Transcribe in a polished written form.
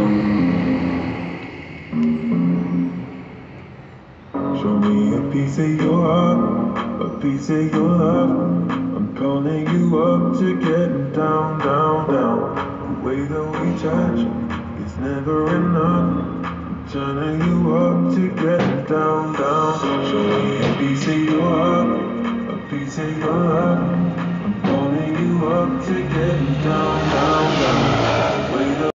Show me a piece of your heart, a piece of your love. I'm calling you up to get down, down, down. The way that we touch is never enough. I'm turning you up to get down, down. Show me a piece of your heart, a piece of your love. I'm calling you up to get down, down, down.